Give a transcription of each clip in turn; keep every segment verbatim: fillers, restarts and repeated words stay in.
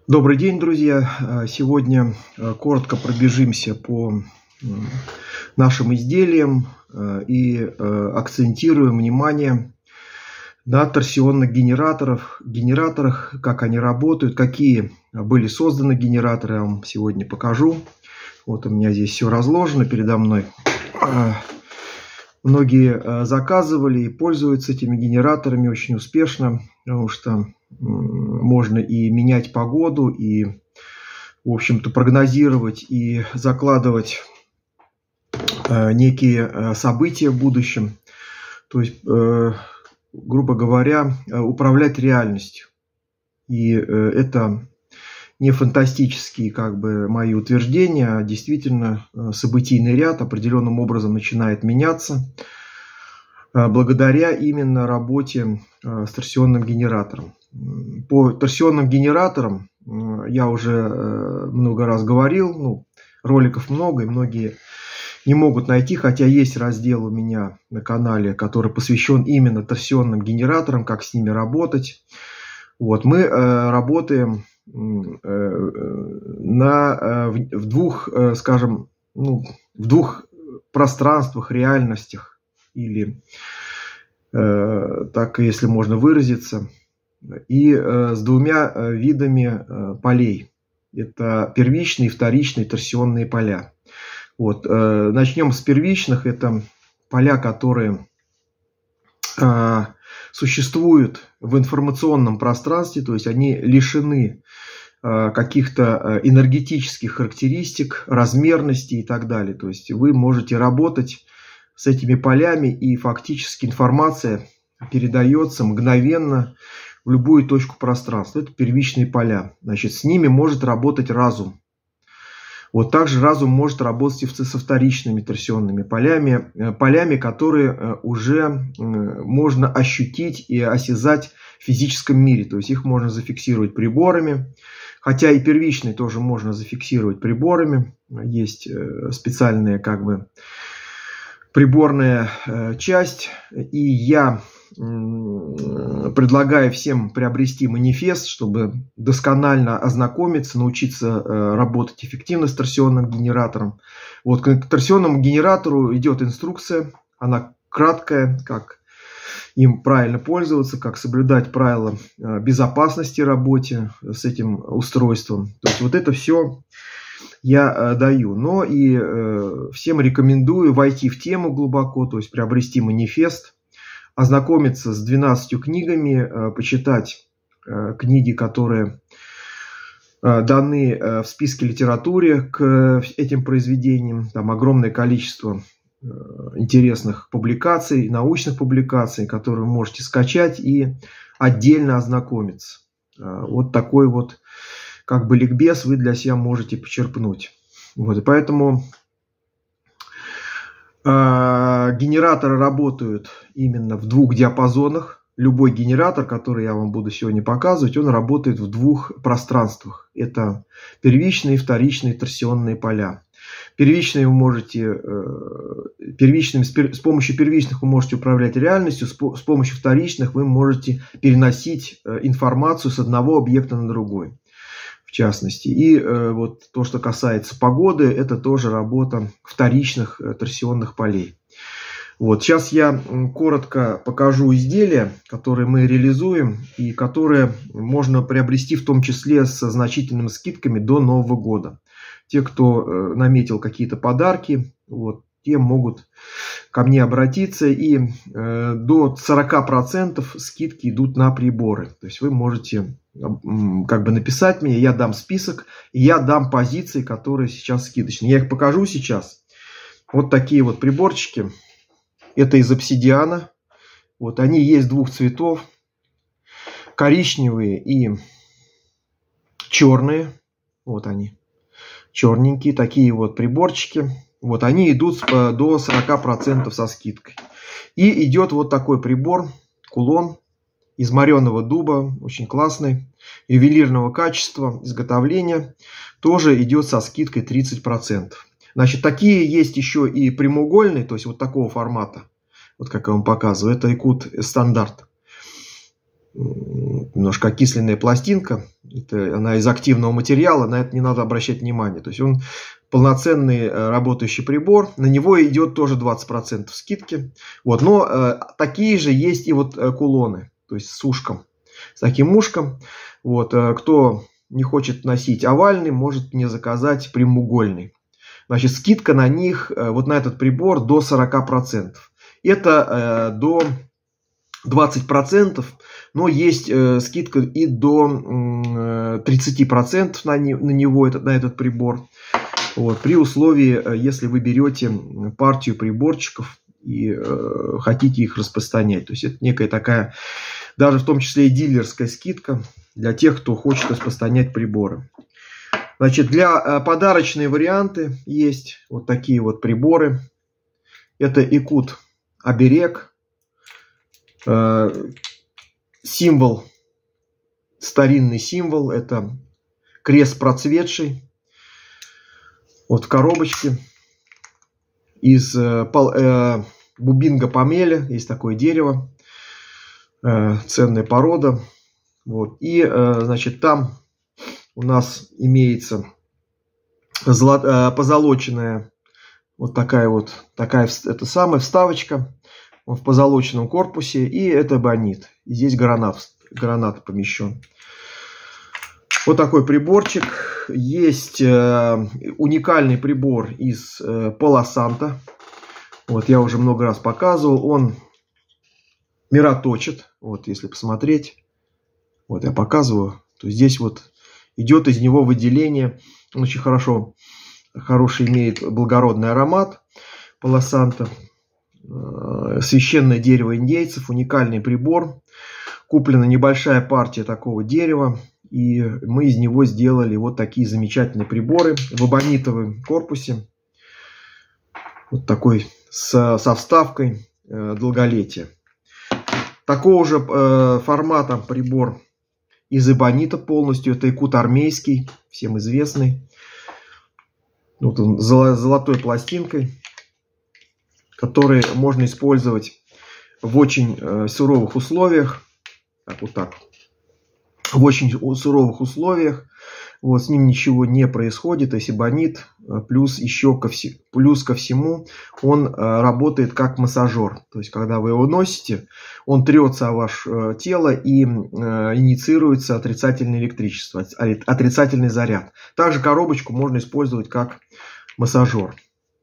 Добрый день, друзья! Сегодня коротко пробежимся по нашим изделиям и акцентируем внимание на торсионных генераторах, генераторах, как они работают, какие были созданы генераторы, я вам сегодня покажу. Вот у меня здесь все разложено передо мной. Многие заказывали и пользуются этими генераторами очень успешно, потому что можно и менять погоду, и, в общем-то, прогнозировать и закладывать некие события в будущем. То есть, грубо говоря, управлять реальностью. И это не фантастические, как бы, мои утверждения, а действительно событийный ряд определенным образом начинает меняться благодаря именно работе с торсионным генератором. По торсионным генераторам я уже много раз говорил, ну, роликов много, и многие не могут найти, хотя есть раздел у меня на канале, который посвящен именно торсионным генераторам, как с ними работать. Вот, мы э, работаем э, на, э, в двух, э, скажем, ну, в двух пространствах, реальностях, или э, так, если можно выразиться, и э, с двумя э, видами э, полей. Это первичные и вторичные торсионные поля. Вот, э, начнем с первичных. Это поля, которые э, существуют в информационном пространстве, то есть они лишены э, каких-то энергетических характеристик, размерности и так далее. То есть вы можете работать с этими полями, и фактически информация передается мгновенно в любую точку пространства. Это первичные поля. Значит, с ними может работать разум. Вот также разум может работать и со вторичными торсионными полями, полями, которые уже можно ощутить и осязать в физическом мире. То есть их можно зафиксировать приборами, хотя и первичные тоже можно зафиксировать приборами. Есть специальная, как бы, приборная часть, и я предлагаю всем приобрести манифест, чтобы досконально ознакомиться, научиться работать эффективно с торсионным генератором. Вот, к торсионному генератору идет инструкция, она краткая, как им правильно пользоваться, как соблюдать правила безопасности работы с этим устройством. То есть вот это все я даю. Но и всем рекомендую войти в тему глубоко, то есть приобрести манифест, ознакомиться с двенадцатью книгами, почитать книги, которые даны в списке литературы к этим произведениям. Там огромное количество интересных публикаций, научных публикаций, которые вы можете скачать и отдельно ознакомиться. Вот такой вот, как бы, ликбез вы для себя можете почерпнуть. Вот, и поэтому генераторы работают именно в двух диапазонах. Любой генератор, который я вам буду сегодня показывать, он работает в двух пространствах. Это первичные и вторичные торсионные поля. Первичные вы можете, первичными, с помощью первичных вы можете управлять реальностью, с помощью вторичных вы можете переносить информацию с одного объекта на другой, в частности. И э, вот то, что касается погоды, это тоже работа вторичных э, торсионных полей. Вот, сейчас я коротко покажу изделия, которые мы реализуем и которые можно приобрести в том числе со значительными скидками до Нового года. Те, кто э, наметил какие-то подарки, вот, те могут ко мне обратиться, и э, до сорока процентов скидки идут на приборы. То есть вы можете как бы написать мне, я дам список, и я дам позиции, которые сейчас скидочные. Я их покажу сейчас. Вот такие вот приборчики. Это из обсидиана. Вот они есть двух цветов. Коричневые и черные. Вот они. Черненькие. Такие вот приборчики. Вот они идут до сорока процентов со скидкой. И идет вот такой прибор, кулон из мореного дуба, очень классный, ювелирного качества, изготовления, тоже идет со скидкой тридцать процентов. Значит, такие есть еще и прямоугольные, то есть вот такого формата, вот как я вам показываю, это Якут стандарт. Немножко окисленная пластинка, Это, она из активного материала, на это не надо обращать внимание. То есть он полноценный работающий прибор, на него идет тоже двадцать процентов скидки. Вот, но э, такие же есть и вот кулоны, то есть с ушком, с таким ушком. Вот, э, кто не хочет носить овальный, может мне заказать прямоугольный. Значит, скидка на них, э, вот на этот прибор до сорока процентов. Это э, до двадцати процентов, но есть э, скидка и до э, тридцати процентов на, не, на него, этот, на этот прибор. Вот, при условии, если вы берете партию приборчиков и э, хотите их распространять. То есть это некая такая, даже в том числе и дилерская скидка для тех, кто хочет распространять приборы. Значит, для э, подарочные варианты есть вот такие вот приборы. Это Якут оберег. Э, символ, старинный символ, это крест процветший. Вот в коробочке из э, пол, э, бубинго помеля, есть такое дерево, э, ценная порода. Вот. И, э, значит, там у нас имеется золот, э, позолоченная вот такая вот, такая, это самая вставочка в позолоченном корпусе, и это эбонит. И здесь гранат, гранат помещен. Вот такой приборчик. Есть э, уникальный прибор из э, полосанта. Вот я уже много раз показывал. Он мироточит. Вот если посмотреть. Вот я показываю. То здесь вот идет из него выделение. Он очень хорошо, хороший имеет благородный аромат полосанта. Э, священное дерево индейцев. Уникальный прибор. Куплена небольшая партия такого дерева. И мы из него сделали вот такие замечательные приборы в эбонитовом корпусе. Вот такой со, со вставкой э, долголетия. Такого же э, формата прибор из эбонита полностью. Это Якут армейский, всем известный. Вот он с золотой пластинкой, который можно использовать в очень э, суровых условиях. Так, вот так. В очень суровых условиях. Вот, с ним ничего не происходит. То есть эбонит, плюс еще ко, вс... плюс ко всему он э, работает как массажер. То есть когда вы его носите, он трется о ваше тело и э, инициируется отрицательное электричество, отрицательный заряд. Также коробочку можно использовать как массажер.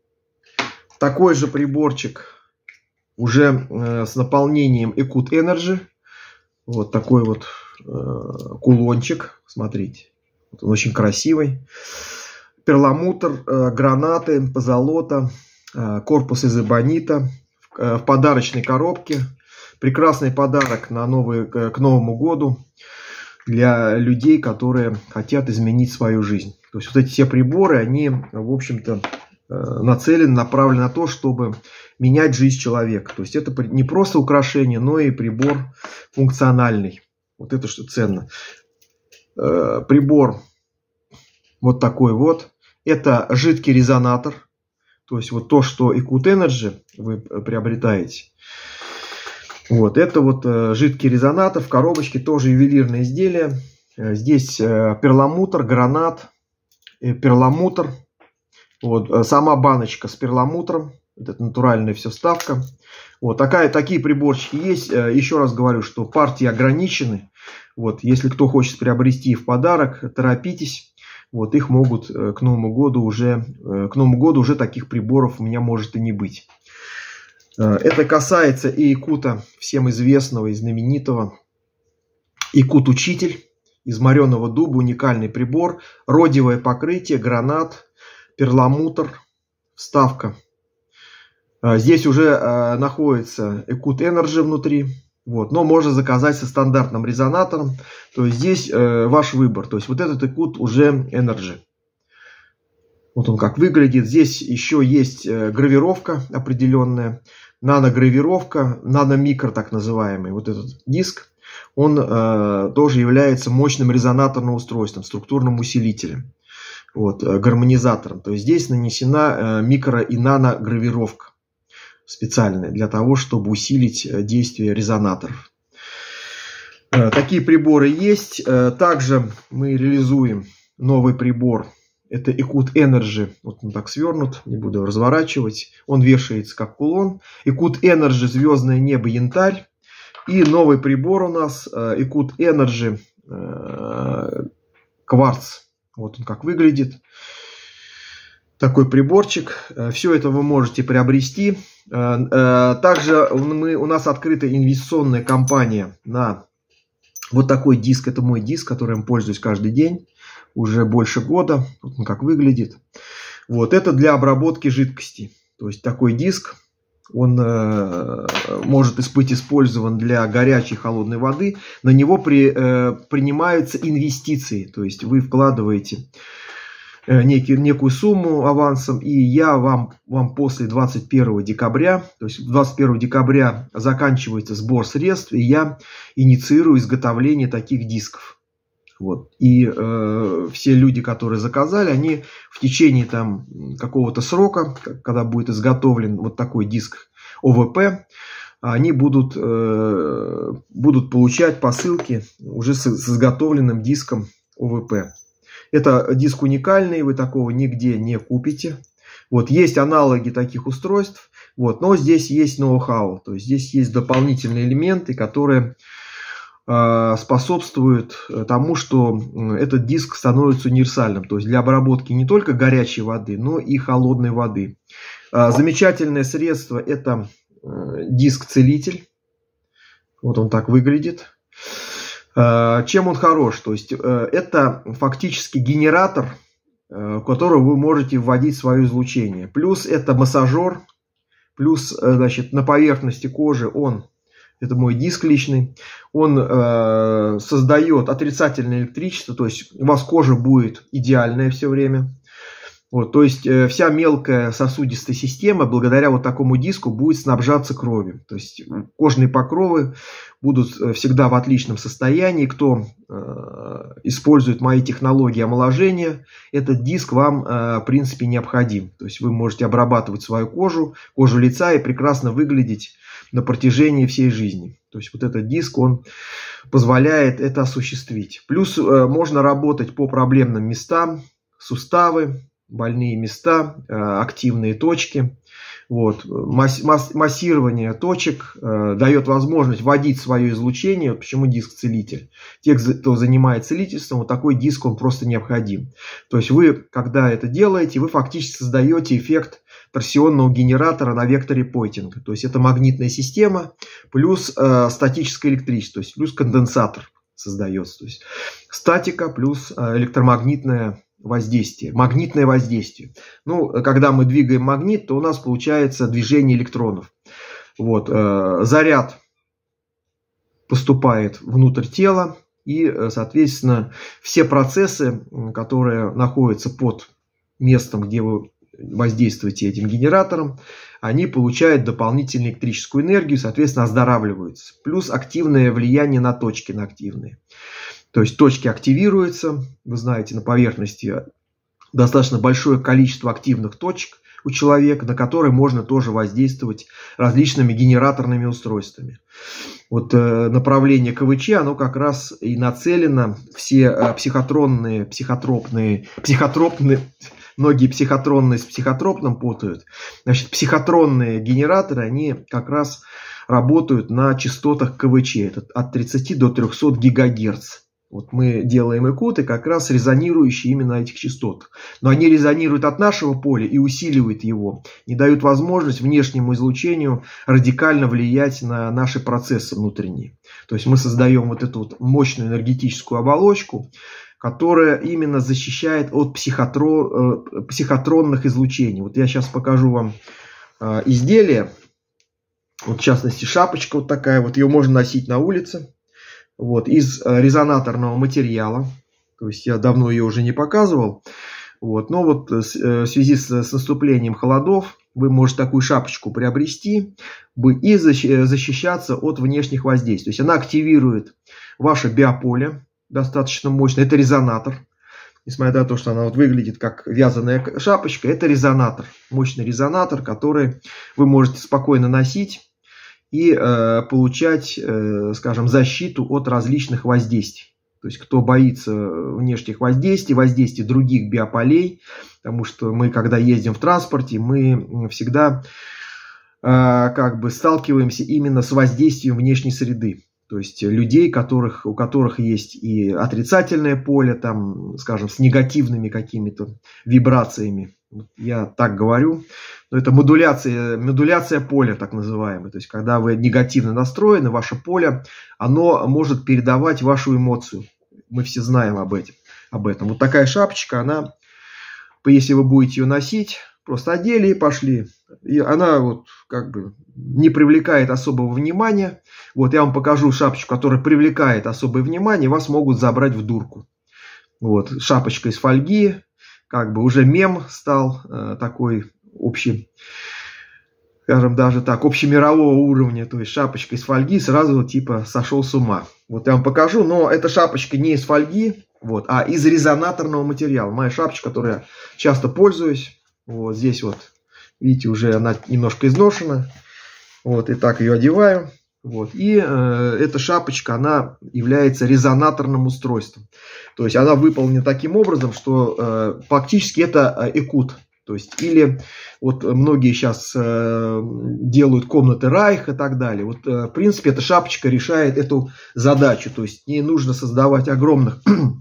Такой же приборчик уже э, с наполнением Якут Energy. Вот такой вот э, кулончик. Смотрите. Вот он очень красивый. Перламутр, э, гранаты, позолота, э, корпус из эбонита. В, э, в подарочной коробке. Прекрасный подарок на новый, э, к Новому году для людей, которые хотят изменить свою жизнь. То есть вот эти все приборы, они, в общем-то, нацелен, направлен на то, чтобы менять жизнь человека. То есть это не просто украшение, но и прибор функциональный. Вот это что ценно. Прибор вот такой вот. Это жидкий резонатор. То есть вот то, что Якут Energy вы приобретаете. Вот это вот жидкий резонатор в коробочке, тоже ювелирное изделие. Здесь перламутр, гранат, перламутр. Вот, сама баночка с перламутром. Это натуральная все вставка. Вот такая, такие приборчики есть. Еще раз говорю, что партии ограничены. Вот, если кто хочет приобрести в подарок, торопитесь. Вот, их могут к Новому году уже, к Новому году уже таких приборов у меня может и не быть. Это касается и Якута, всем известного и знаменитого. Якут Учитель из мореного дуба. Уникальный прибор. Родиевое покрытие, гранат. Перламутр, вставка. Здесь уже э, находится Якут Energy внутри. Вот, но можно заказать со стандартным резонатором. То есть здесь э, ваш выбор. То есть вот этот Якут уже Energy. Вот он как выглядит. Здесь еще есть э, гравировка определенная. Наногравировка, наномикро так называемый. Вот этот диск. Он э, тоже является мощным резонаторным устройством, структурным усилителем. Вот, гармонизатором. То есть здесь нанесена микро- и наногравировка специальная для того, чтобы усилить действие резонаторов. Такие приборы есть. Также мы реализуем новый прибор. Это Экут Energy. Вот он так свернут, не буду его разворачивать. Он вешается как кулон. Экут Energy звездное небо янтарь. И новый прибор у нас Экут Energy кварц. Вот он как выглядит. Такой приборчик. Все это вы можете приобрести. Также мы, у нас открыта инвестиционная компания на вот такой диск. Это мой диск, которым пользуюсь каждый день. Уже больше года. Вот он как выглядит. Вот это для обработки жидкости. То есть такой диск. Он э, может быть использован для горячей и холодной воды. На него при, э, принимаются инвестиции. То есть вы вкладываете э, некий, некую сумму авансом. И я вам, вам после двадцать первого декабря, то есть двадцать первого декабря заканчивается сбор средств. И я инициирую изготовление таких дисков. Вот. И э, все люди, которые заказали, они в течение там какого-то срока, когда будет изготовлен вот такой диск О В П, они будут, э, будут получать посылки уже с, с изготовленным диском О В П. Это диск уникальный, вы такого нигде не купите. Вот, есть аналоги таких устройств, вот, но здесь есть ноу-хау, то есть здесь есть дополнительные элементы, которые способствует тому, что этот диск становится универсальным. То есть для обработки не только горячей воды, но и холодной воды. Замечательное средство – это диск-целитель. Вот он так выглядит. Чем он хорош? То есть это фактически генератор, в который вы можете вводить свое излучение. Плюс это массажер. Плюс, значит, на поверхности кожи он... Это мой диск личный. Он э, создает отрицательное электричество. То есть у вас кожа будет идеальная все время. Вот, то есть э, вся мелкая сосудистая система благодаря вот такому диску будет снабжаться кровью. То есть кожные покровы будут всегда в отличном состоянии. Кто э, использует мои технологии омоложения, этот диск вам э, в принципе необходим. То есть вы можете обрабатывать свою кожу, кожу лица и прекрасно выглядеть на протяжении всей жизни. То есть вот этот диск, он позволяет это осуществить. Плюс э, можно работать по проблемным местам, суставы, больные места, э, активные точки. Вот. Масс, масс, массирование точек э, дает возможность вводить свое излучение. Почему диск-целитель? Те, кто занимается целительством, вот такой диск, он просто необходим. То есть вы, когда это делаете, вы фактически создаете эффект торсионного генератора на векторе Пойтинга. То есть это магнитная система плюс э, статическое электричество, то есть плюс конденсатор создается. То есть статика плюс э, электромагнитное воздействие, магнитное воздействие. Ну, когда мы двигаем магнит, то у нас получается движение электронов. Вот, э, заряд поступает внутрь тела, и, соответственно, все процессы, которые находятся под местом, где вы воздействуете этим генератором, они получают дополнительную электрическую энергию, соответственно, оздоравливаются. Плюс активное влияние на точки, на активные. То есть точки активируются, вы знаете, на поверхности достаточно большое количество активных точек у человека, на которые можно тоже воздействовать различными генераторными устройствами. Вот э, направление К В Ч, оно как раз и нацелено, все э, психотронные, психотропные, психотропные, многие психотронные с психотропным путают. Значит, психотронные генераторы, они как раз работают на частотах К В Ч, это от тридцати до трёхсот гигагерц. Вот мы делаем ЭКУТы, как раз резонирующие именно на этих частотах. Но они резонируют от нашего поля и усиливают его, не дают возможность внешнему излучению радикально влиять на наши процессы внутренние. То есть мы создаем вот эту вот мощную энергетическую оболочку, которая именно защищает от психотро... психотронных излучений. Вот я сейчас покажу вам изделие. Вот в частности шапочка вот такая, вот ее можно носить на улице. Вот, из резонаторного материала. То есть я давно ее уже не показывал. Вот, но вот в связи с, с наступлением холодов вы можете такую шапочку приобрести и защищаться от внешних воздействий. То есть она активирует ваше биополе достаточно мощно. Это резонатор. Несмотря на то, что она вот выглядит как вязаная шапочка, это резонатор. Мощный резонатор, который вы можете спокойно носить. и э, получать, э, скажем, защиту от различных воздействий. То есть, кто боится внешних воздействий, воздействий других биополей, потому что мы, когда ездим в транспорте, мы всегда э, как бы сталкиваемся именно с воздействием внешней среды. То есть, людей, которых, у которых есть и отрицательное поле, там, скажем, с негативными какими-то вибрациями. Я так говорю. Но это модуляция, модуляция поля, так называемая. То есть, когда вы негативно настроены, ваше поле, оно может передавать вашу эмоцию. Мы все знаем об этом. Об этом. Вот такая шапочка, она, если вы будете ее носить, просто одели и пошли. И она вот как бы не привлекает особого внимания. Вот я вам покажу шапочку, которая привлекает особое внимание, вас могут забрать в дурку. Вот, шапочка из фольги, как бы уже мем стал э, такой общий, скажем даже так, общемирового уровня. То есть шапочка из фольги, сразу типа сошел с ума. Вот я вам покажу, но эта шапочка не из фольги, вот, а из резонаторного материала. Моя шапочка, которой я часто пользуюсь. Вот здесь вот, видите, уже она немножко изношена. Вот, и так ее одеваю. Вот, и э, эта шапочка, она является резонаторным устройством. То есть она выполнена таким образом, что э, фактически это экут. То есть, или вот многие сейчас э, делают комнаты Райх и так далее. Вот, э, в принципе, эта шапочка решает эту задачу. То есть, не нужно создавать огромных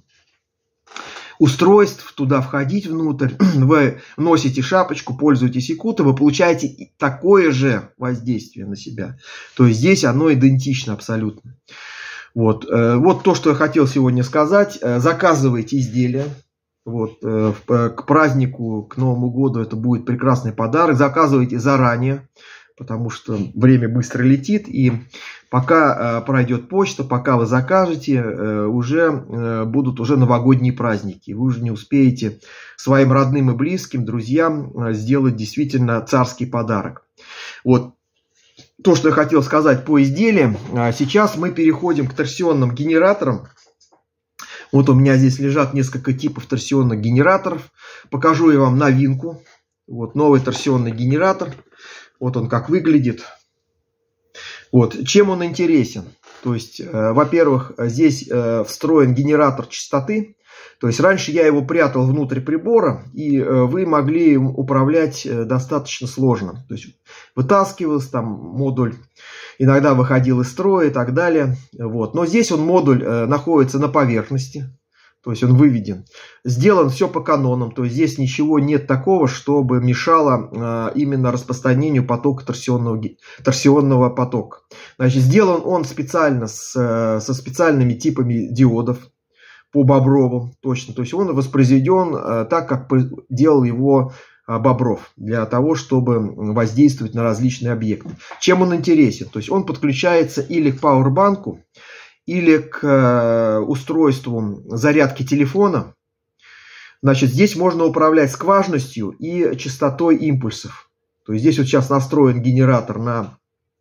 устройств, туда входить внутрь. Вы носите шапочку, пользуетесь экутом, вы получаете такое же воздействие на себя. То есть, здесь оно идентично абсолютно. Вот, э, вот то, что я хотел сегодня сказать. Заказывайте изделия. Вот, э, к празднику, к Новому году это будет прекрасный подарок. Заказывайте заранее, потому что время быстро летит. И пока э, пройдет почта, пока вы закажете, э, уже э, будут уже новогодние праздники. Вы уже не успеете своим родным и близким, друзьям э, сделать действительно царский подарок. Вот то, что я хотел сказать по изделиям. Сейчас мы переходим к торсионным генераторам. Вот у меня здесь лежат несколько типов торсионных генераторов. Покажу я вам новинку. Вот новый торсионный генератор. Вот он как выглядит. Вот. Чем он интересен? То есть, э, во-первых, здесь э, встроен генератор частоты. То есть, раньше я его прятал внутрь прибора, и э, вы могли им управлять э, достаточно сложно. То есть, вытаскивался там модуль, иногда выходил из строя и так далее. Вот. Но здесь он, модуль, э, находится на поверхности. То есть, он выведен. Сделан все по канонам. То есть, здесь ничего нет такого, чтобы мешало э, именно распространению потока торсионного, торсионного потока. Значит, сделан он специально с, э, со специальными типами диодов. По Бобровым точно. То есть он воспроизведен э, так, как делал его э, Бобров, для того, чтобы воздействовать на различные объекты. Чем он интересен? То есть он подключается или к пауэрбанку, или к э, устройству зарядки телефона. Значит, здесь можно управлять скважностью и частотой импульсов. То есть здесь вот сейчас настроен генератор на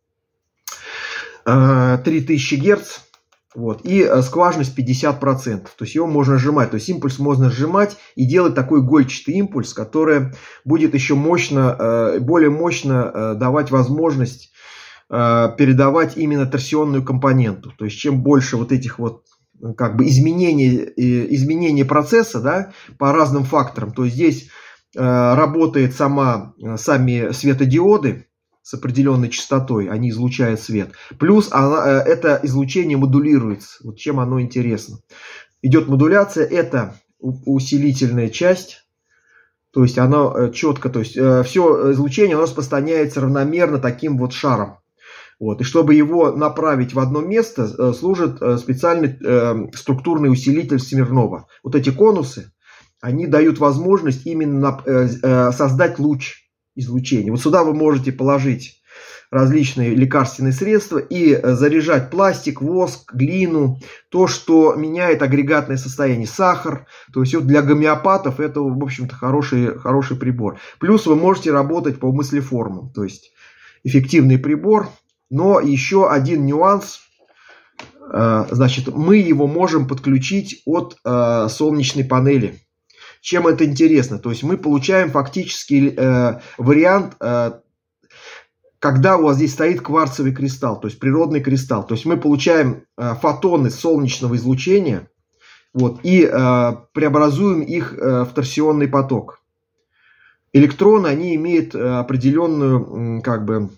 э, три тысячи герц. Вот, и скважность пятьдесят процентов. То есть его можно сжимать. То есть импульс можно сжимать и делать такой гольчатый импульс, который будет еще мощно, более мощно давать возможность передавать именно торсионную компоненту. То есть чем больше вот этих вот как бы изменений, изменений процесса, да, по разным факторам. То есть здесь работает сама, сами светодиоды с определенной частотой, они излучают свет. Плюс она, это излучение модулируется. Вот чем оно интересно. Идет модуляция, это усилительная часть. То есть оно четко, то есть все излучение оно распространяется равномерно таким вот шаром. Вот. И чтобы его направить в одно место, служит специальный структурный усилитель Смирнова. Вот эти конусы, они дают возможность именно создать луч излучения. Вот сюда вы можете положить различные лекарственные средства и заряжать пластик, воск, глину, то, что меняет агрегатное состояние, сахар. То есть вот для гомеопатов это, в общем-то, хороший, хороший прибор. Плюс вы можете работать по мыслеформам, то есть эффективный прибор. Но еще один нюанс. Значит, мы его можем подключить от солнечной панели. Чем это интересно? То есть мы получаем фактически э, вариант э, когда у вас здесь стоит кварцевый кристалл, то есть природный кристалл. То есть мы получаем э, фотоны солнечного излучения, вот, и э, преобразуем их э, в торсионный поток. Электроны, они имеют э, определенную как бы,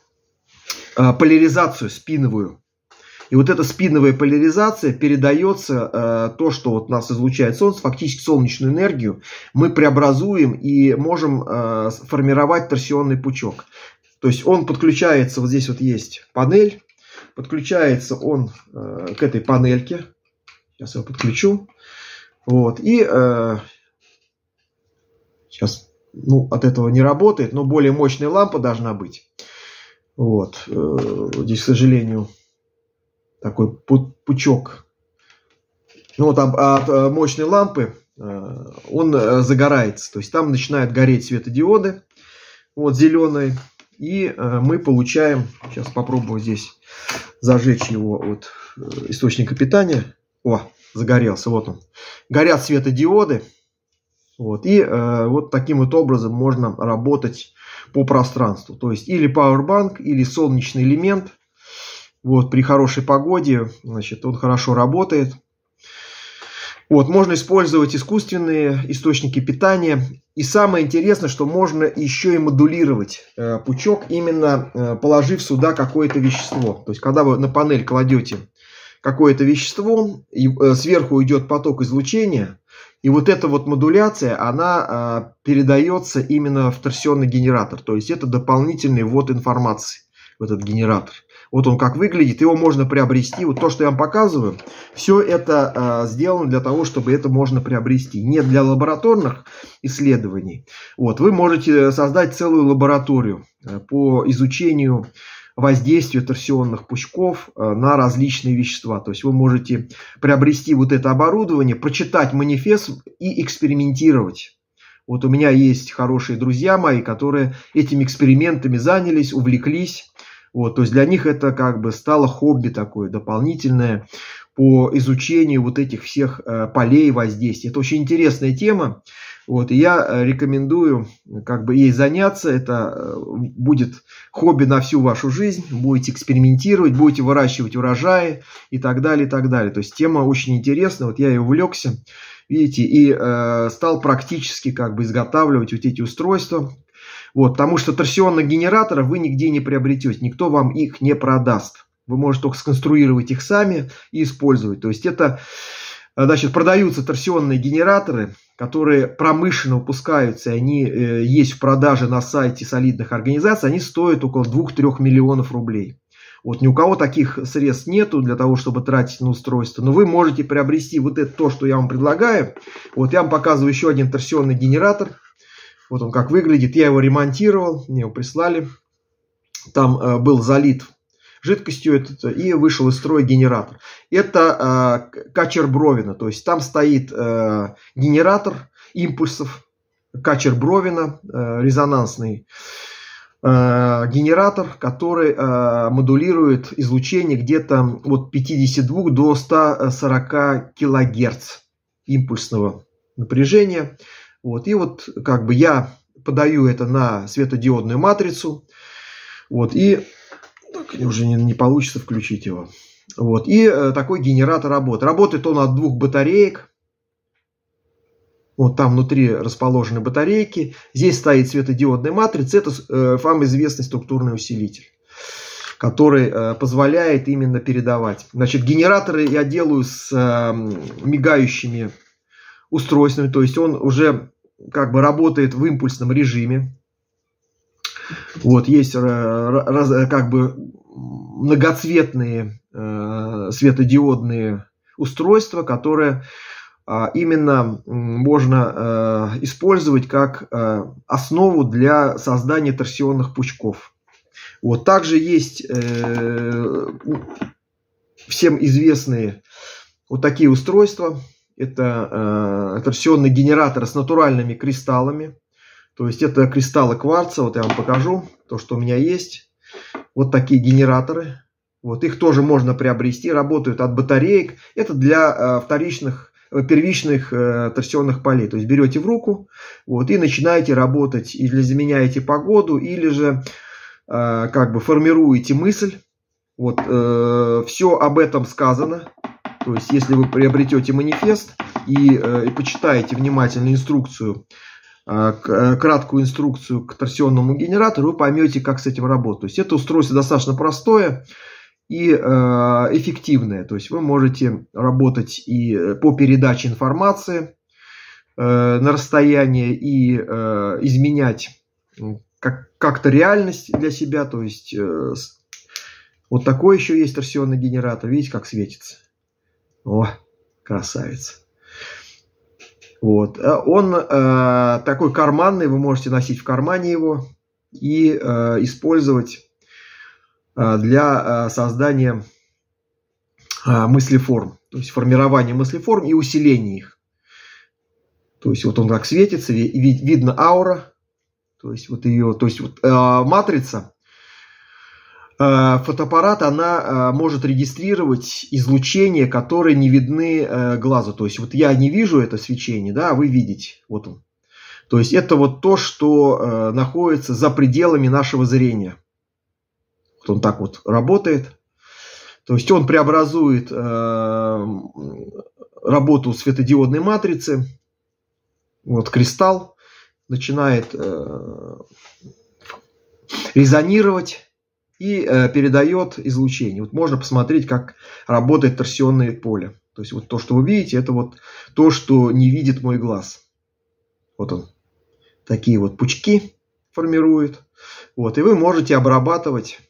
э, поляризацию спиновую. И вот эта спиновая поляризация передается, э, то, что вот нас излучает Солнце, фактически солнечную энергию, мы преобразуем и можем э, формировать торсионный пучок. То есть он подключается, вот здесь вот есть панель, подключается он э, к этой панельке. Сейчас я его подключу. Вот, и э, сейчас... Ну, от этого не работает, но более мощная лампа должна быть. Вот. Здесь, к сожалению, такой пучок. Ну, вот от мощной лампы он загорается. То есть там начинают гореть светодиоды, вот, зеленые. И мы получаем, сейчас попробую здесь зажечь его от источника питания. О, загорелся, вот он. Горят светодиоды. Вот, и э, вот таким вот образом можно работать по пространству. То есть или пауэрбанк, или солнечный элемент. Вот, при хорошей погоде, значит, он хорошо работает. Вот, можно использовать искусственные источники питания. И самое интересное, что можно еще и модулировать э, пучок, именно э, положив сюда какое-то вещество. То есть когда вы на панель кладете какое-то вещество, и э, сверху идет поток излучения. И вот эта вот модуляция, она а, передается именно в торсионный генератор. То есть это дополнительный ввод информации в этот генератор. Вот он как выглядит, его можно приобрести. Вот то, что я вам показываю, все это а, сделано для того, чтобы это можно приобрести. Не для лабораторных исследований. Вот, вы можете создать целую лабораторию по изучению воздействия торсионных пучков на различные вещества. То есть вы можете приобрести вот это оборудование, прочитать манифест и экспериментировать. Вот у меня есть хорошие друзья мои, которые этими экспериментами занялись, увлеклись. Вот, то есть для них это как бы стало хобби такое дополнительное по изучению вот этих всех э, полей воздействия. Это очень интересная тема. Вот, и я рекомендую как бы ей заняться. Это будет хобби на всю вашу жизнь. Будете экспериментировать, будете выращивать урожаи и так далее, и так далее. То есть тема очень интересная. Вот я и увлекся, видите, и э, стал практически как бы изготавливать вот эти устройства. Вот, потому что торсионных генераторов вы нигде не приобретете. Никто вам их не продаст. Вы можете только сконструировать их сами и использовать. То есть это, значит, продаются торсионные генераторы, которые промышленно выпускаются, они э, есть в продаже на сайте солидных организаций, они стоят около двух-трёх миллионов рублей. Вот ни у кого таких средств нету для того, чтобы тратить на устройство, но вы можете приобрести вот это то, что я вам предлагаю. Вот я вам показываю еще один торсионный генератор. Вот он как выглядит. Я его ремонтировал, мне его прислали. Там э, был залит жидкостью этот, и вышел из строя генератор. Это э, Качер-Бровина, то есть там стоит э, генератор импульсов Качер-Бровина, э, резонансный э, генератор, который э, модулирует излучение где-то от пятидесяти двух до ста сорока килогерц импульсного напряжения. Вот, и вот как бы я подаю это на светодиодную матрицу, вот, и так, уже не, не получится включить его. Вот, и э, такой генератор работает. Работает он от двух батареек. Вот там внутри расположены батарейки. Здесь стоит светодиодная матрица. Это э, вам известный структурный усилитель, который э, позволяет именно передавать. Значит, генераторы я делаю с э, мигающими устройствами. То есть он уже как бы работает в импульсном режиме. Вот, есть как бы многоцветные э, светодиодные устройства, которые э, именно можно э, использовать как э, основу для создания торсионных пучков. Вот, также есть э, всем известные вот такие устройства. Это э, торсионные генераторы с натуральными кристаллами. То есть это кристаллы кварца, вот я вам покажу, то, что у меня есть. Вот такие генераторы. Вот их тоже можно приобрести, работают от батареек. Это для э, вторичных, э, первичных э, торсионных полей. То есть берете в руку вот, и начинаете работать, или заменяете погоду, или же как бы формируете мысль. Вот, все об этом сказано. То есть, если вы приобретете манифест и, и почитаете внимательно инструкцию, краткую инструкцию к торсионному генератору, вы поймете, как с этим работать. То есть, это устройство достаточно простое и эффективное. То есть, вы можете работать и по передаче информации на расстояние и изменять как-то реальность для себя. То есть, вот такой еще есть торсионный генератор. Видите, как светится? О, красавец. Вот. Он э, такой карманный, вы можете носить в кармане его и э, использовать э, для э, создания э, мыслеформ. То есть формирования мыслеформ и усиления их. То есть вот он так светится, ви видно аура. То есть вот ее, то есть вот, э, матрица. Фотоаппарат, она может регистрировать излучения, которые не видны глазу. То есть вот я не вижу это свечение, да, а вы видите. Вот он. То есть это вот то, что находится за пределами нашего зрения. Вот он так вот работает. То есть он преобразует работу светодиодной матрицы. Вот кристалл начинает резонировать и э, передает излучение. Вот можно посмотреть, как работает торсионное поле. То есть вот то, что вы видите, это вот то, что не видит мой глаз. Вот он. Такие вот пучки формирует. Вот. И вы можете обрабатывать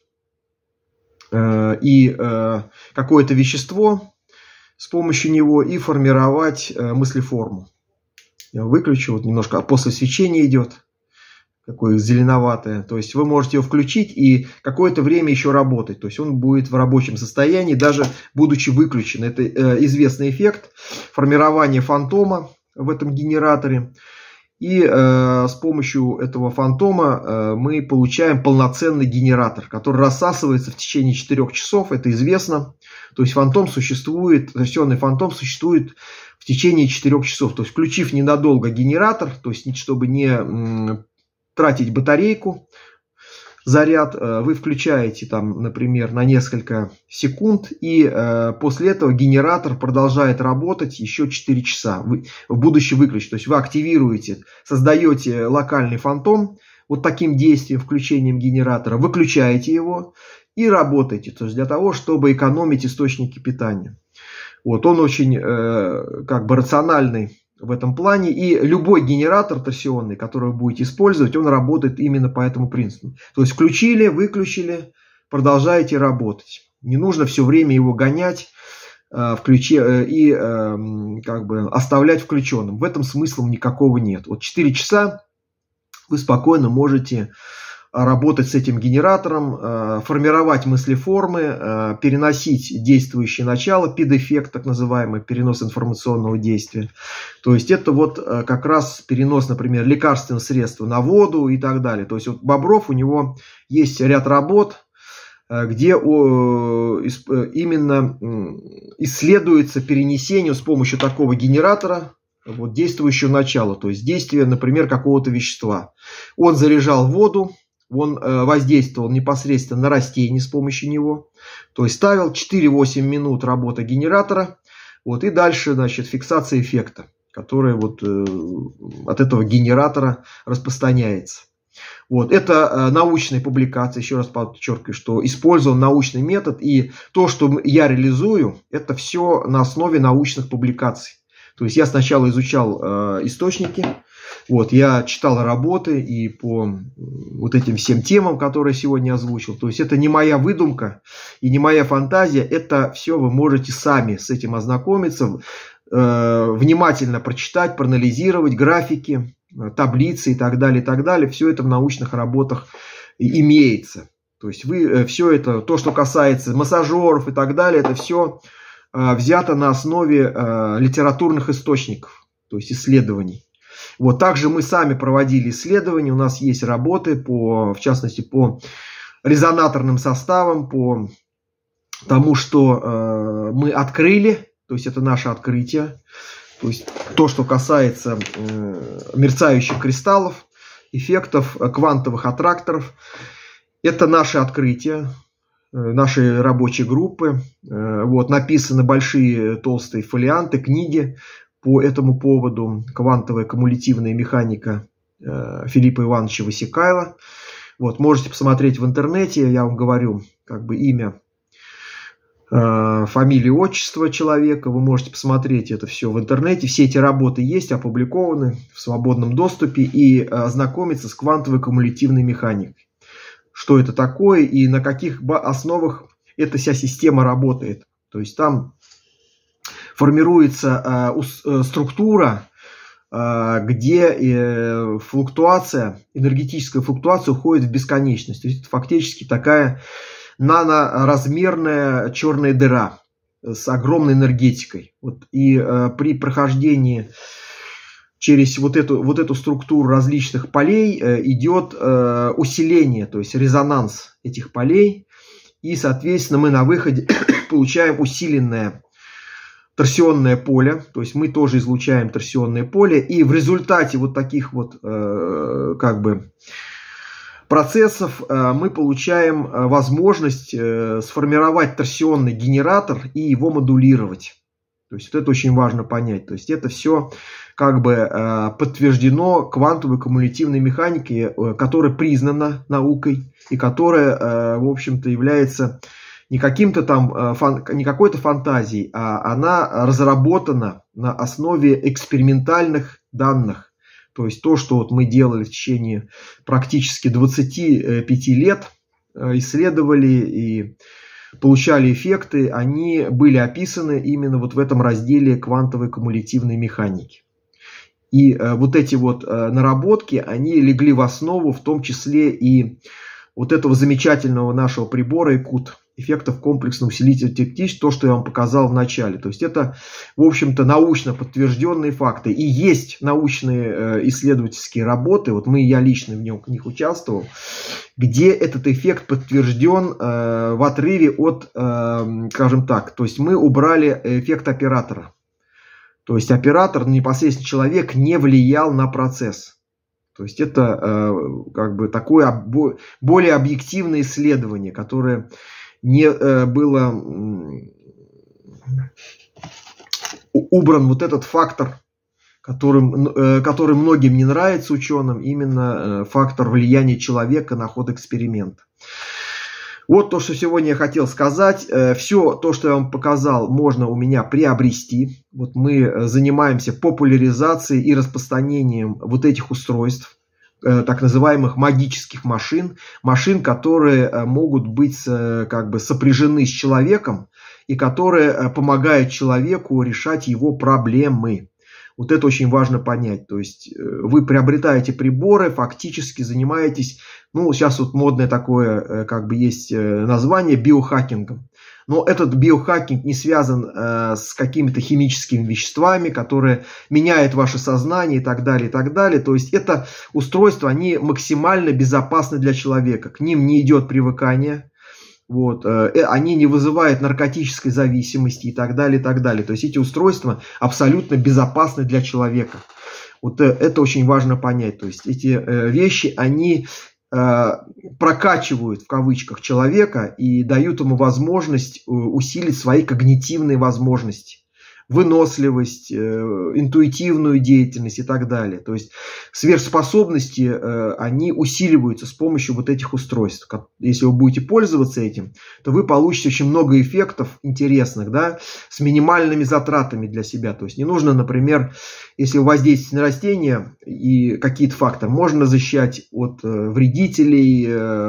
э, и э, какое-то вещество с помощью него и формировать э, мыслеформу. Я выключу, вот немножко, а после свечения идет. Такое зеленоватое. То есть вы можете его включить и какое-то время еще работать. То есть он будет в рабочем состоянии, даже будучи выключен. Это э, известный эффект формирования фантома в этом генераторе. И э, с помощью этого фантома э, мы получаем полноценный генератор, который рассасывается в течение четырёх часов. Это известно. То есть фантом существует, торсионный фантом существует в течение четырёх часов. То есть включив ненадолго генератор, то есть чтобы не тратить батарейку, заряд, вы включаете там, например, на несколько секунд, и э, после этого генератор продолжает работать еще четыре часа. Вы в будущем выключите. То есть вы активируете, создаете локальный фантом вот таким действием, включением генератора, выключаете его и работаете. То есть для того, чтобы экономить источники питания. Вот он очень э, как бы рациональный в этом плане, и любой генератор торсионный, который вы будете использовать, он работает именно по этому принципу. То есть включили, выключили, продолжаете работать. Не нужно все время его гонять э, включи, э, и э, как бы оставлять включенным. В этом смысла никакого нет. Вот четыре часа вы спокойно можете работать с этим генератором, формировать мыслеформы, переносить действующее начало, пид-эффект, так называемый, перенос информационного действия. То есть это вот как раз перенос, например, лекарственных средств на воду и так далее. То есть вот Бобров, у него есть ряд работ, где именно исследуется перенесение с помощью такого генератора вот, действующего начала, то есть действия, например, какого-то вещества. Он заряжал воду, он э, воздействовал непосредственно на растения с помощью него. То есть ставил четыре-восемь минут работы генератора. Вот, и дальше, значит, фиксация эффекта, которая вот, э, от этого генератора распространяется. Вот, это э, научная публикация. Еще раз подчеркиваю, что использован научный метод. И то, что я реализую, это все на основе научных публикаций. То есть я сначала изучал э, источники. Вот, я читал работы и по вот этим всем темам, которые я сегодня озвучил. То есть это не моя выдумка и не моя фантазия. Это все вы можете сами с этим ознакомиться, э, внимательно прочитать, проанализировать графики, таблицы и так далее, и так далее. Все это в научных работах имеется. То есть вы все это, то, что касается массажеров и так далее, это все э, взято на основе э, литературных источников, то есть исследований. Вот, также мы сами проводили исследования, у нас есть работы, по, в частности, по резонаторным составам, по тому, что э, мы открыли, то есть это наше открытие, то есть то, что касается э, мерцающих кристаллов, эффектов, квантовых аттракторов. Это наши открытия, нашей рабочей группы. Вот, написаны большие толстые фолианты, книги по этому поводу. Квантовая кумулятивная механика Филиппа Ивановича Васикайла. Вот, можете посмотреть в интернете, я вам говорю, как бы имя, фамилия, отчество человека. Вы можете посмотреть это все в интернете. Все эти работы есть, опубликованы в свободном доступе, и ознакомиться с квантовой кумулятивной механикой. Что это такое и на каких основах эта вся система работает. То есть там формируется структура, где флуктуация, энергетическая флуктуация уходит в бесконечность. То есть это фактически такая наноразмерная черная дыра с огромной энергетикой. Вот, и э, при прохождении через вот эту, вот эту структуру различных полей э, идет э, усиление, то есть резонанс этих полей. И, соответственно, мы на выходе получаем усиленное торсионное поле. То есть мы тоже излучаем торсионное поле. И в результате вот таких вот э, как бы процессов мы получаем возможность сформировать торсионный генератор и его модулировать. То есть вот это очень важно понять. То есть это все как бы подтверждено квантовой кумулятивной механикой, которая признана наукой и которая, в общем-то, является не каким-то там, не какой-то фантазией, а она разработана на основе экспериментальных данных. То есть то, что вот мы делали в течение практически двадцати пяти лет, исследовали и получали эффекты, они были описаны именно вот в этом разделе квантовой кумулятивной механики. И вот эти вот наработки, они легли в основу в том числе и вот этого замечательного нашего прибора ИКУТ, эффектов комплексного усилителя тепличности, то, что я вам показал в начале. То есть это, в общем-то, научно подтвержденные факты. И есть научные э, исследовательские работы, вот мы, я лично в, нем, в них участвовал, где этот эффект подтвержден э, в отрыве от, э, скажем так, то есть мы убрали эффект оператора. То есть оператор, непосредственно человек, не влиял на процесс. То есть это э, как бы такое более объективное исследование, которое не э, было э, убран вот этот фактор, которым, э, который многим не нравится ученым, именно э, фактор влияния человека на ход эксперимента. Вот то, что сегодня я хотел сказать. Э, все то, что я вам показал, можно у меня приобрести. Вот мы занимаемся популяризацией и распространением вот этих устройств, так называемых магических машин, машин, которые могут быть как бы сопряжены с человеком и которые помогают человеку решать его проблемы. Вот это очень важно понять. То есть вы приобретаете приборы, фактически занимаетесь, ну сейчас вот модное такое, как бы есть название, биохакингом. Но этот биохакинг не связан э, с какими-то химическими веществами, которые меняют ваше сознание и так далее, и так далее. То есть это устройства, они максимально безопасны для человека. К ним не идет привыкание. Вот, э, они не вызывают наркотической зависимости и так далее, и так далее. То есть эти устройства абсолютно безопасны для человека. Вот э, это очень важно понять. То есть эти э, вещи, они прокачивают в кавычках человека и дают ему возможность усилить свои когнитивные возможности, выносливость, интуитивную деятельность и так далее. То есть сверхспособности, они усиливаются с помощью вот этих устройств. Если вы будете пользоваться этим, то вы получите очень много эффектов интересных, да, с минимальными затратами для себя. То есть не нужно, например, если вы воздействуете на растения и какие-то факторы, можно защищать от вредителей,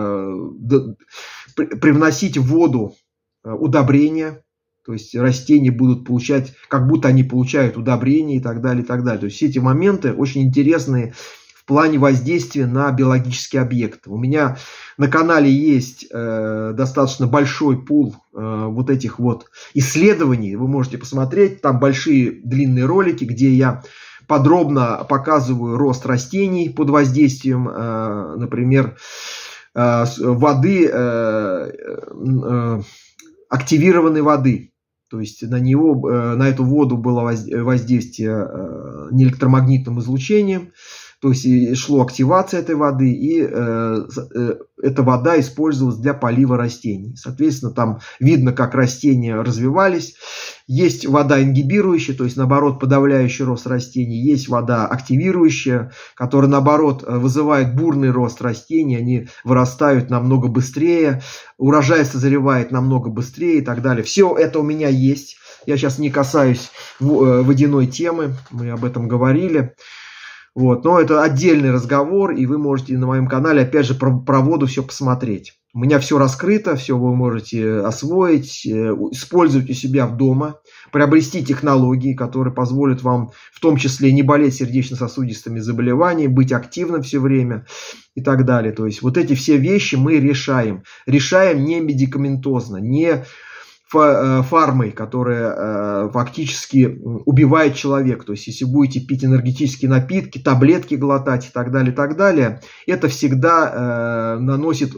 привносить в воду удобрения. То есть растения будут получать, как будто они получают удобрения и так далее, и так далее. То есть все эти моменты очень интересные в плане воздействия на биологические объекты. У меня на канале есть э, достаточно большой пул э, вот этих вот исследований. Вы можете посмотреть, там большие длинные ролики, где я подробно показываю рост растений под воздействием, э, например, э, воды, э, э, активированной воды. То есть на него, на эту воду было воздействие не электромагнитным излучением, То есть и шло активация этой воды, и э, э, эта вода использовалась для полива растений. Соответственно, там видно, как растения развивались. Есть вода ингибирующая, то есть, наоборот, подавляющий рост растений. Есть вода активирующая, которая, наоборот, вызывает бурный рост растений. Они вырастают намного быстрее, урожай созревает намного быстрее и так далее. Все это у меня есть. Я сейчас не касаюсь водяной темы, мы об этом говорили. Вот. Но это отдельный разговор, и вы можете на моем канале, опять же, про, про воду все посмотреть. У меня все раскрыто, все вы можете освоить, использовать у себя в дома, приобрести технологии, которые позволят вам в том числе не болеть сердечно-сосудистыми заболеваниями, быть активным все время и так далее. То есть вот эти все вещи мы решаем. Решаем не медикаментозно, не фармой, которая фактически убивает человека. То есть, если будете пить энергетические напитки, таблетки глотать и так далее, и так далее, это всегда наносит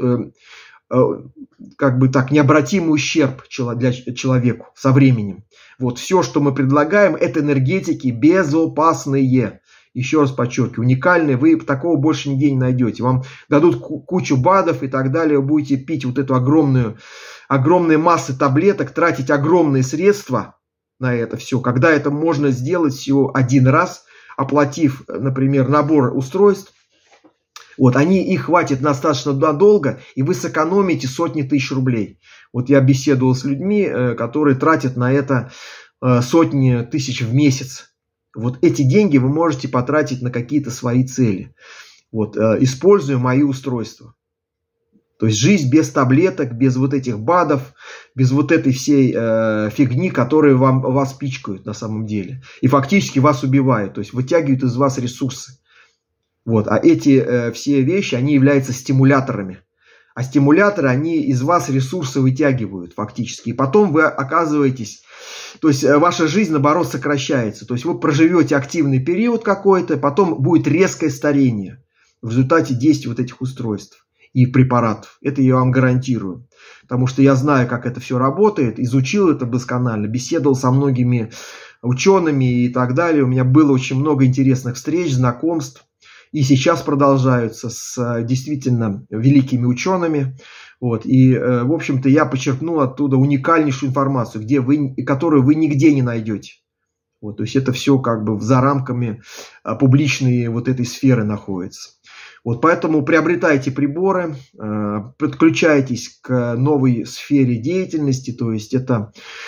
как бы так необратимый ущерб для человеку со временем. Вот все, что мы предлагаем, это энергетики безопасные. Еще раз подчеркиваю, уникальные, вы такого больше нигде не найдете. Вам дадут кучу БАДов и так далее, вы будете пить вот эту огромную, огромные массы таблеток, тратить огромные средства на это все, когда это можно сделать всего один раз, оплатив, например, набор устройств. Вот, они, их хватит достаточно надолго, и вы сэкономите сотни тысяч рублей. Вот я беседовал с людьми, которые тратят на это сотни тысяч в месяц. Вот эти деньги вы можете потратить на какие-то свои цели, вот, используя мои устройства. То есть жизнь без таблеток, без вот этих БАДов, без вот этой всей э, фигни, которые вам, вас пичкают на самом деле. И фактически вас убивают, то есть вытягивают из вас ресурсы. Вот. А эти э, все вещи, они являются стимуляторами. А стимуляторы, они из вас ресурсы вытягивают фактически. И потом вы оказываетесь, то есть ваша жизнь, наоборот, сокращается. То есть вы проживете активный период какой-то, потом будет резкое старение в результате действия вот этих устройств и препаратов. Это я вам гарантирую. Потому что я знаю, как это все работает, изучил это досконально, беседовал со многими учеными и так далее. У меня было очень много интересных встреч, знакомств. И сейчас продолжаются с действительно великими учеными. Вот. И, в общем-то, я подчеркнул оттуда уникальнейшую информацию, где вы, которую вы нигде не найдете. Вот. То есть это все как бы за рамками публичной вот этой сферы находится. Вот. Поэтому приобретайте приборы, подключайтесь к новой сфере деятельности. То есть это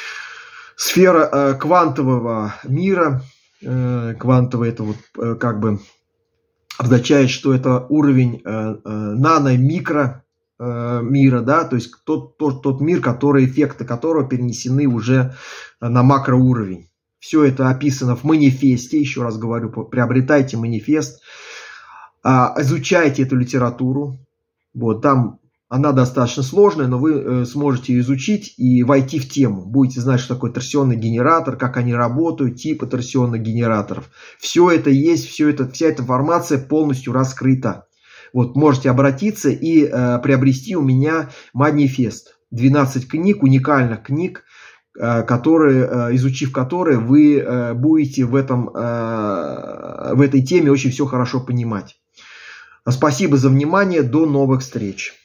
сфера квантового мира. Квантовый это вот как бы означает, что это уровень э, э, нано-микро э, мира, да, то есть тот, тот, тот мир, который, эффекты которого перенесены уже на макроуровень. Все это описано в манифесте, еще раз говорю, приобретайте манифест, э, изучайте эту литературу, вот, там она достаточно сложная, но вы э, сможете ее изучить и войти в тему. Будете знать, что такое торсионный генератор, как они работают, типы торсионных генераторов. Все это есть, все это, вся эта информация полностью раскрыта. Вот, можете обратиться и э, приобрести у меня манифест. двенадцать книг, уникальных книг, э, которые, э, изучив которые, вы э, будете в, этом, э, в этой теме очень все хорошо понимать. Спасибо за внимание, до новых встреч.